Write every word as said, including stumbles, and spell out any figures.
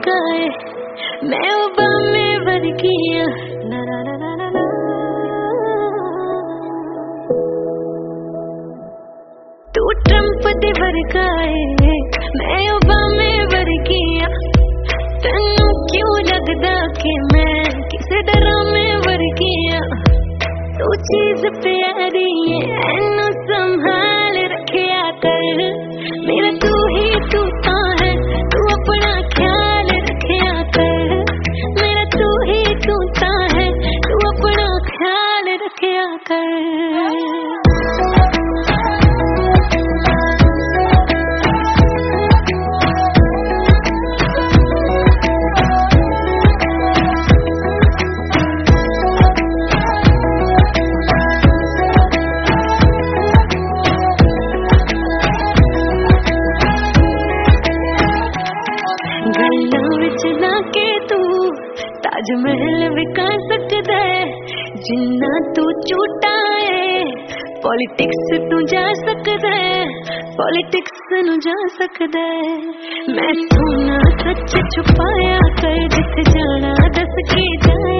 वर्गाए मैं ओबामे वर्गिया ना ना ना ना ना ना तू ट्रंप दे वर्गाए मैं ओबामे वर्गिया तेनू क्यों लगदा कि मैं किसे ड्रामे वर्गिया तू चीज प्यारी है एनू संभाल रखिया कर मेरा तू ही तू ता है तू अपना ख्याल रखिया कर मेरा तू ही तू ता है तू अपना ख्याल रखिया कर ताजमहल विका सकदा है जिन्ना तू झूठा है पॉलिटिक्स तू जा सकदा है पॉलिटिक्स नू जा सकदा है मैं तू ना सच छुपाया कर जिथे जाना दस के जाए